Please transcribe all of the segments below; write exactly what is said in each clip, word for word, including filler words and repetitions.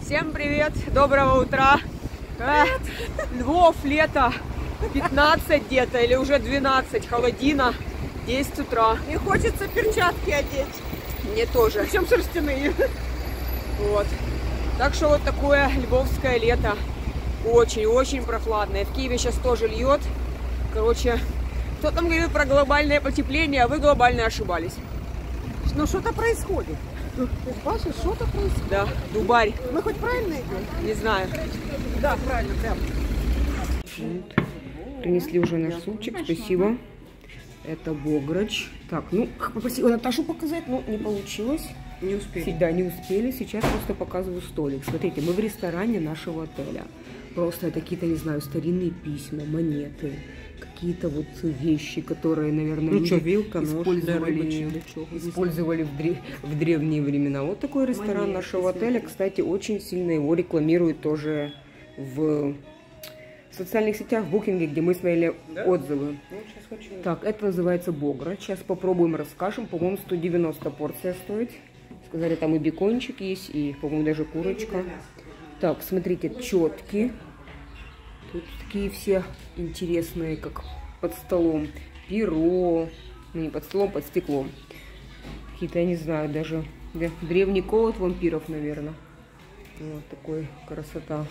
Всем привет, доброго утра. А, Львов, лето, пятнадцать где-то или уже двенадцать, холодина, десять утра. Мне хочется перчатки одеть. Мне тоже. Причем шерстяные. Вот. Так что вот такое львовское лето. Очень-очень прохладное. В Киеве сейчас тоже льет. Короче, кто там говорил про глобальное потепление, а вы глобально ошибались. Но что-то происходит. Ты бачишь, что-то происходит. Да, Дубарь. Мы хоть правильно идем? Не знаю. Да, правильно, прям. Вот. Принесли уже наш супчик, спасибо. Это бограч. Так, ну, попросила Наташу показать, но не получилось. Не успели. Да, не успели. Сейчас просто показываю столик. Смотрите, мы в ресторане нашего отеля. Просто это какие-то, не знаю, старинные письма, монеты, какие-то вот вещи, которые, наверное, ну, что, вилка, нож, использовали, использовали в, дре в древние времена. Вот такой ресторан монеты, нашего отеля. Кстати, очень сильно его рекламируют тоже в социальных сетях, в букинге, где мы смотрели, да? Отзывы. Ну, сейчас хочу. Так, это называется богра. Сейчас попробуем, расскажем. По-моему, сто девяносто порция стоит. Сказали, там и бекончик есть, и, по-моему, даже курочка. Так, смотрите, четки. Тут такие все интересные, как под столом. Перо. Ну, не под столом, под стеклом. Какие-то, я не знаю, даже да, древний колод вампиров, наверное. Вот такой красота.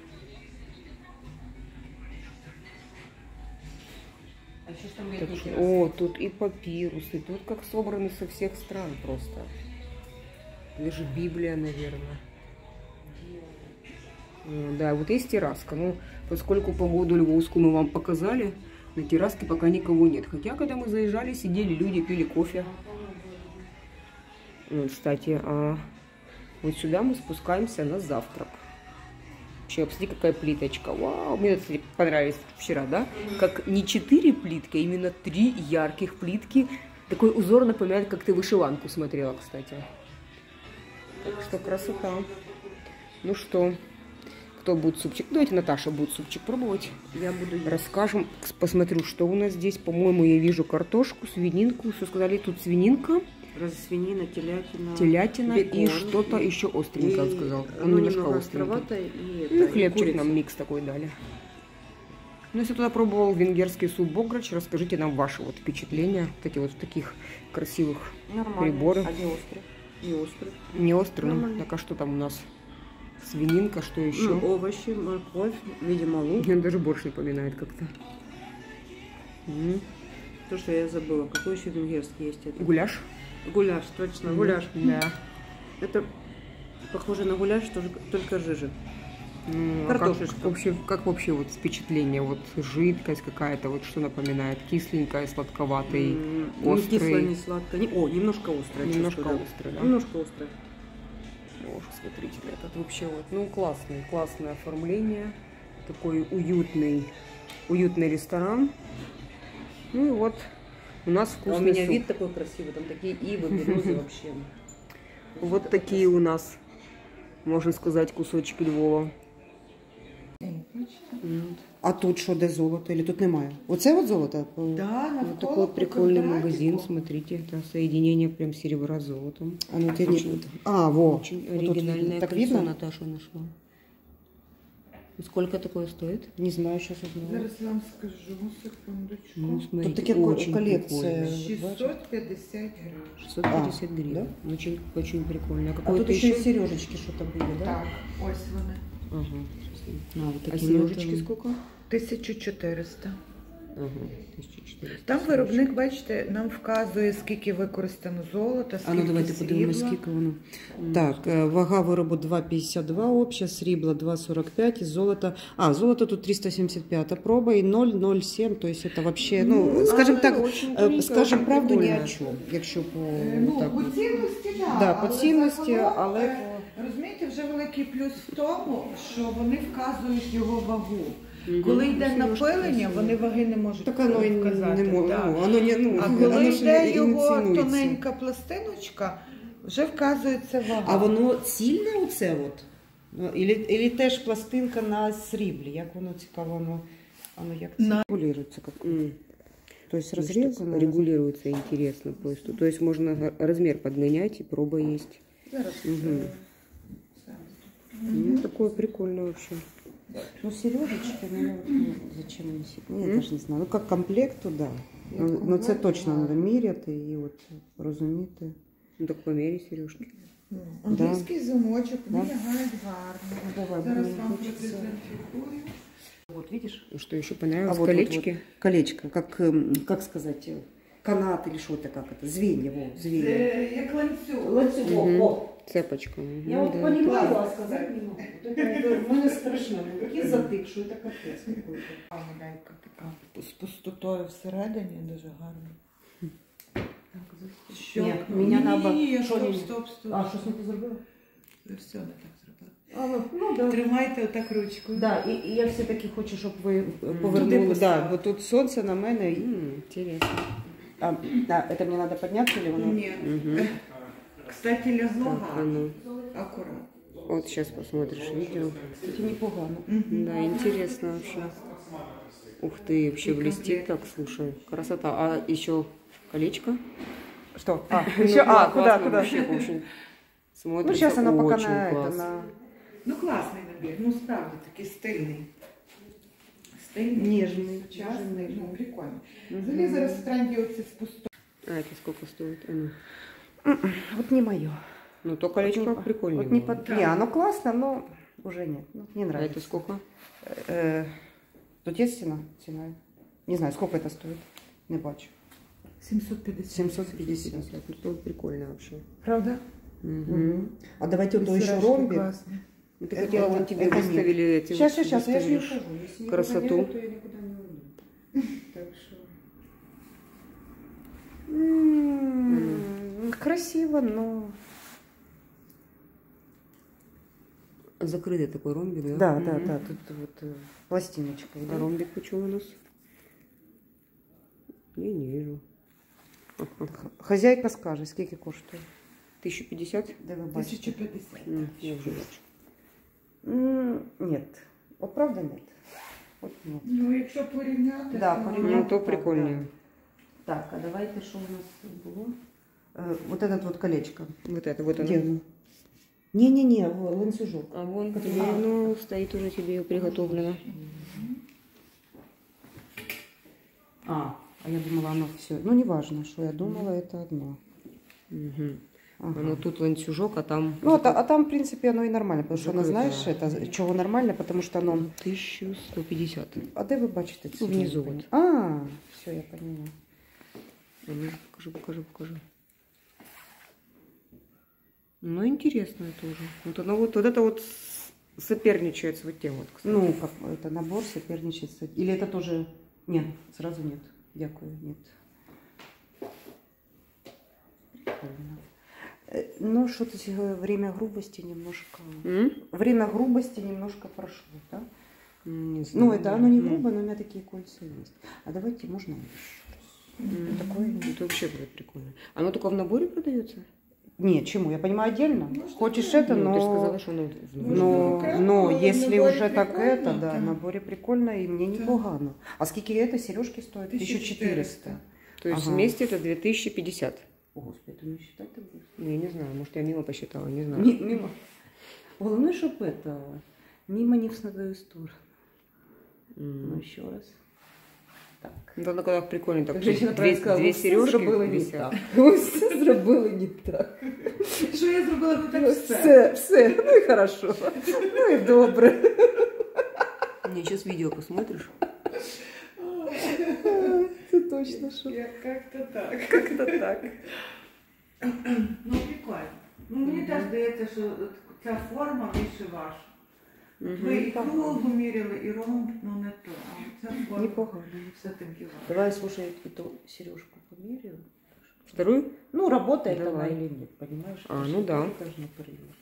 А что ж там так, о, тут и папирусы. Тут как собраны со всех стран просто. Даже Библия, наверное. Да, вот есть терраска. Ну, поскольку погоду львовскую мы вам показали, на терраске пока никого нет. Хотя, когда мы заезжали, сидели люди, пили кофе. Вот, кстати, а вот сюда мы спускаемся на завтрак. Вообще, посмотри, какая плиточка. Вау, мне это понравилось вчера, да? Как не четыре плитки, а именно три ярких плитки. Такой узор напоминает, как ты вышиванку смотрела, кстати. Так что красота. Ну что... Кто будет супчик? Давайте Наташа будет супчик пробовать. Я буду есть. Расскажем. Посмотрю, что у нас здесь. По-моему, я вижу картошку, свининку. Что сказали? Тут свининка. Разве свинина, телятина. Телятина бекон, и что-то и... еще остренькое, он сказал. Он ну, немножко остренькое. И ну, хлебчик нам микс такой дали. Ну, если кто-то пробовал венгерский суп бограч, расскажите нам ваши вот впечатления. Кстати, вот в таких красивых нормально. приборах. А не острый? Не острый. Не острый. Ну, так а что там у нас? Свининка, что еще? Ну, овощи, морковь, видимо, лук. Он даже больше напоминает как-то. То, что я забыла. Какой еще венгерский есть? Это? Гуляш. Гуляш, точно, mm. гуляш. Да. Это похоже на гуляш, тоже, только жижа. Ну, картошечка. Как вообще, как вообще вот впечатление? Вот жидкость какая-то, вот что напоминает? Кисленькая, сладковатая, mm. острый. Не кисло, не сладко. Не... О, немножко острое. Немножко чувствую, острое, да? Немножко острое. Ох, смотрите, этот вообще вот, ну, классный, классное оформление. Такой уютный, уютный ресторан. Ну и вот у нас вкусный а у меня суп. вид такой красивый, там такие ивы, березы вообще. Вот такие у нас, можно сказать, кусочки Львова. А тут що, де золото? Или тут немає? Оце от золото? Да, вот такой прикольный магазин, смотрите, это соединение прям серебра с золотом. А, ну, ты не... а во, очень оригинальное так кольцо видно? Наташа нашла. Сколько такое стоит? Не знаю, сейчас узнаю. Зараз я вам скажу, секундочку. Ну, смотрите, тут таке очень коллекция. шестьсот пятьдесят гривен. шестьсот пятьдесят а, гривен. Да? Очень, очень прикольно. А, а тут еще и сережечки что-то были, да? Так, ось вони. Ага. А, вот А такие сережечки вот, сколько? тисяча чотириста. Ага, тисяча чотириста. Там виробник, бачите, нам вказує, скільки використано золота, скільки а ну давайте подивимось, срібла. скільки воно. Так, вага виробу два п'ятдесят два, обща, срібла два сорок п'ять, і золото... А, золото тут триста сімдесят п'ять проба і ноль ноль сім, то есть это вообще, ну, ну скажем так, скажем правду ні о чому, якщо по... Ну, так, по цінності, так. Да, по цінності, але... Розумієте, вже великий плюс в тому, що вони вказують його вагу. Коли йде напилення, вони ваги не можуть так оно вказати. Не, не, да. ну, оно не, ну, а коли оно йде його цінується. тоненька пластиночка, вже вказується вага. А воно цільне оце от? Ілі, ілі теж пластинка на сріблі? Як воно цікаво, воно, воно як це на... регулюється? Как... Mm. То есть разрез регулируется интересно. Просто. То есть можно размер подгонять и проба есть. Зараз. Угу. Угу. такое прикольное вообще. Ну, сережечки, ну, вот, ну, зачем они себе? Ну, я М? даже не знаю. Ну, как комплект, то да. Ну, ну, це точно треба міряти і от розуміти. Ну, так померяй сережки. Англійський замочок, Да. вони лягають гарно. Ну, давай, Зараз блин, вам хочется. продезінфікую. Вот, видишь? Ну, что еще понравилось? А вот Колечки. тут вот колечко, как, эм, как сказать, э, канат или что-то, как это, звенья, во, звенья. Це як ланцюг. Ланцюг, Мгм. о. Цепочка. Мгм, Я вот да. понимаю, а сказать не могу. Вот это, это, у меня страшно. Такие затык, что это капец какой-то. Лялька така з пустотою всередині, дуже гарно. Що? Ні, мене надо- Ні, ні, ні, що стоп, ні? стоп, стоп. А, что с ним зробила? Ви все не так зробили. А, ну, ну да. Тримайте отак ручкою. Да, і, і я все-таки хочу, щоб ви Туди повернули. Да, поставити. бо тут сонце на мене. і- М, интересно. А, да, это мне надо подняться или воно? Ні. Мгм. Кстати, лягло Так, а гарно. ну. Акуратно. Вот сейчас посмотришь видео. Кстати, непогано. Да, интересно вообще. Ух ты, вообще блестит так, слушай. Красота. А еще колечко? Что? А, Ну, еще? да, А, куда, классно, куда? вообще очень Ну, смотрится сейчас она пока очень на это, классно. на... Ну, класний набір, ну справді такий стильний. Стильний, Ніжний. сучасний, ну прикольний. Взагалі зараз в тренді оці з пустою. А это сколько стоит? А ну. Вот не мое. Ну, то колечко Вот не- прикольнее. Вот не, было. под... не, оно классно, но уже нет. Ну, не А нравится. это сколько? Э, Тут есть цена? Цена. Не знаю, сколько это стоит. Не бачу. сімсот п'ятдесят. семьсот пятьдесят. Ну, то прикольно вообще. Правда? Мгм. А давайте вот еще Сережки ромбик. класні. Ну, ты Это- хотела, вон это- тебе это нет. выставили эти. Сейчас, сейчас, сейчас, я же не выставишь. ухожу. Если красоту. никуда не иду, то я никуда не уйду. Так что... М, Красиво, но... Закрытый такой ромбик, да? Да, да, Мгм. да, тут вот э, пластиночка. А идет. ромбик почему у нас? Я не вижу. Х- Хозяйка скаже, скільки коштує. тысяча пятьдесят? Де ви бачите? тисяча п'ятдесят. М, Я уже бачу. М, Нет. Вот правда нет. Вот нет. Ну, якщо порівняти, Да, то- порівняти. Ну, то так, прикольнее. Так, а давайте, що у нас тут було? Е, Вот этот вот колечко. Вот это, вот Где оно. оно? Не-не-не, в- ланцюжок. А вон Который- тебе оно стоит уже тебе приготовлено. А, а я думала, оно все. Ну, неважно, что я думала, это одно. Мгм. Ага. Оно тут ланцюжок, а там... Ну, а, та- а там, в принципе, оно и нормально, потому что оно, Закрыто. знаешь, это, чего нормально, потому что оно... тысяча сто пятьдесят. А де ви бачите? Ну, внизу цифру? вот. А, все, я поняла. А ну, покажи, покажи, покажи. Ну, интересно это уже. Вот оно вот, вот это вот с- соперничает с вот тем вот, кстати. Ну, как это набор соперничает. с- Или это тоже... Нет, сразу нет. Дякую, нет. Прикольно. Э, Ну, что-то э, время грубости немножко... М? Время грубости немножко прошло, да? М, Не Ну, знаю. это оно не М. грубо, но у меня такие кольца есть. А давайте можно еще. М, Такое? Это вообще будет прикольно. Оно только в наборе продается? Нет, чему? Я понимаю отдельно. Может, Хочешь да. это, Ну, но... ты же сказала, что оно в наборе. Но, окремо, но але в если наборі уже так прикольно, это, да, так. в наборе прикольно, и мне Так. непогано. А сколько это сережки стоят? тисяча тысяча четыреста. То есть Ага. вместе это две тысячи пятьдесят. О, Господи, это не считать-то будет? Ну, я не знаю, может, я мимо посчитала, не знаю. Ми- Мимо. Главное, чтобы это, мимо не в свою сторону. М. Ну, еще раз. Так. Ну, тогда когда прикольно, так Как женщина две, правильно сказала, две «Ви все сережки зробили не висят. так. Ви все зробили не так. Що я зробила, ну так все. Все, все, ну и хорошо. Ну и добре. Не, сейчас видео посмотришь. Це точно, що. Як як-то так. Как-то так. Ну, прикольно. Ну, мені теж здається, що от ця форма більше ваша. Ви і кругу міряли, і ромб, ну не то. А ця форма Непогано. все-таки ваша. Давай, слушай, эту сережку померяю. Вторую? Ну, работает Давай. она или нет, понимаешь? А, Потому ну что да. тоже должна перевірити.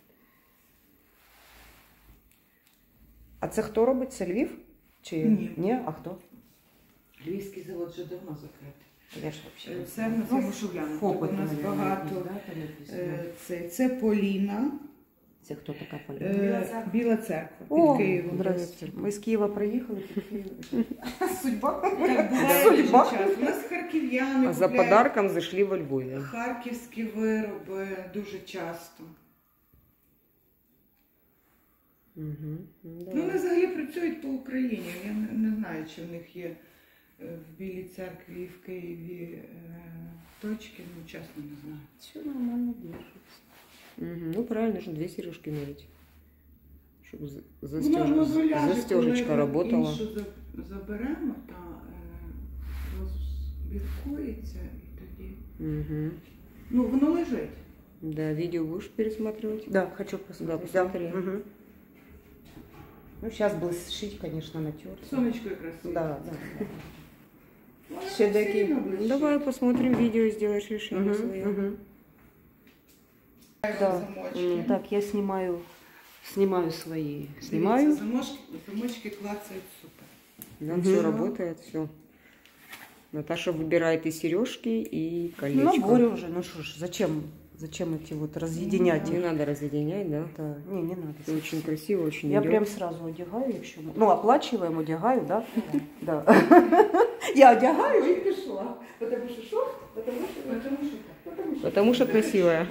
А це хто робить? Це Львів? Чи Ні. Ні? А хто? Львівський завод вже давно закритий. Я ж вообще. Е, Це на цьому шуляну. Фопит, У нас наверное, багато. якийсь, да, там написано? Е, Це, це Поліна, Це хто така Поліна? е, Біла церква О, під Києвом. здрасте. Ми з Києва приїхали, під Києва. Судьба. Так буває дуже Судьба. часто. У нас харків'яни А за купляють подарком зашли во Львове. харківські вироби дуже часто. Угу. Да. Ну, вони взагалі працюють по Україні. Я не, не знаю, чи в них є е, в Білій церкві і в Києві е, точки, ну чесно не знаю. Все нормально держится. Угу. Ну, правильно, нужно две сережки мерить. Чтобы Ну, ну, зуляжі, застежечка коли работала. іншу за- заберемо, та е, розбіркується і тоді. Угу. Ну, воно лежить. Да, видео будешь пересматривать? Да, хочу посмотреть. Да, посмотри. Мгм. Ну, сейчас бы сшить, конечно, натерт. Сонечко якраз. Да, да. да. Вона Ще сильно такі. блищить. Ну, давай посмотрим видео и сделаешь решение Мгм, свое. мгм. Да. М, Так, я снимаю, снимаю свои. Снимаю. Снимаю. Замочки, замочки клацают супер. Да, Мгм. все работает, все. Наташа выбирает и сережки, и Ну, колечко. наборе уже, ну что ж, зачем, зачем эти вот разъединять Не их? надо разъединять, да? Да, не, не надо. Это очень красиво, очень Я идет. прям сразу одягаю, якщо м- ну, оплачиваем, одягаю, да? Да. Я одягаю і пішла. Потому що що? Потому що, потому що так. Потому що Потому что красивая.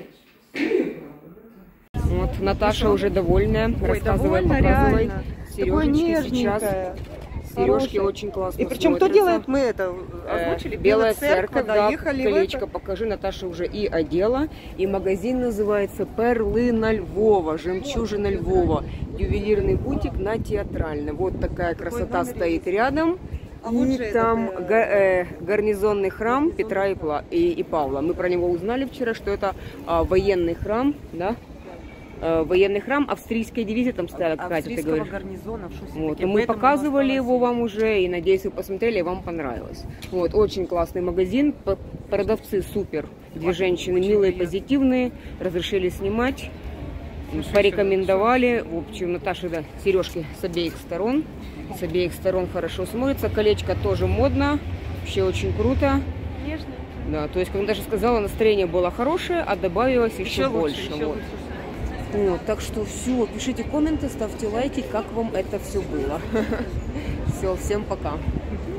Вот Наташа уже довольная. Ой, Рассказывай, довольна, показывай. реально. Такое Сережечки сейчас. нежненькое. Сережки хорошее. очень классно И причем кто смотрятся. делает, мы это Э, озвучили, Белая церковь, да, доехали в колечко это. покажи, Наташа уже и одела. И магазин называется «Перлина Львова», «Жемчужина Львова». Ювелирный бутик на Театральной. Вот такая красота номер стоит рядом. А и вот же там этот, э, га- э, гарнизонный храм Петра и, Пла- и, и Павла. Мы про него узнали вчера, что это а, военный храм, да? Э, военный храм австрийской дивизии там стояла, Катя, ты Австрийского говоришь. гарнизона. что Вот, всё-таки, но мы поэтому показывали оно его вам уже, и надеюсь, вы посмотрели, и вам понравилось. Вот, очень классный магазин, п- продавцы супер, две женщины очень милые, приятно. позитивные, разрешили снимать, Слушай, порекомендовали. В общем, Наташа, да, сережки с обеих сторон, с обеих сторон хорошо смотрится, колечко тоже модно, вообще очень круто. Нежно. Да, то есть, как Наташа сказала, настроение было хорошее, а добавилось еще, Еще больше. лучше, еще вот. лучше. Вот, так что все, пишите комменты, ставьте лайки, как вам это все было. Все, всем пока.